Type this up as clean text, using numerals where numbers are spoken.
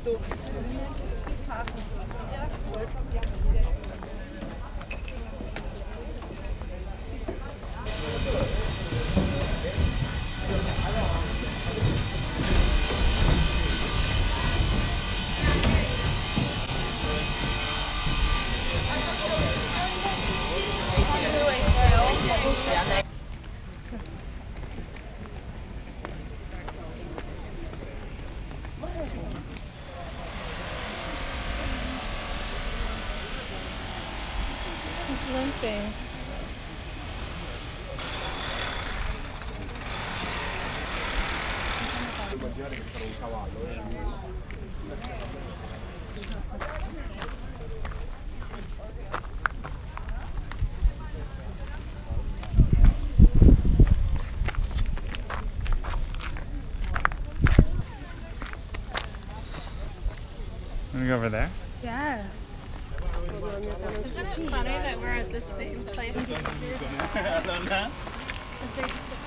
He's limping. Wanna go over there? Yeah. Isn't it funny that we're at the same place?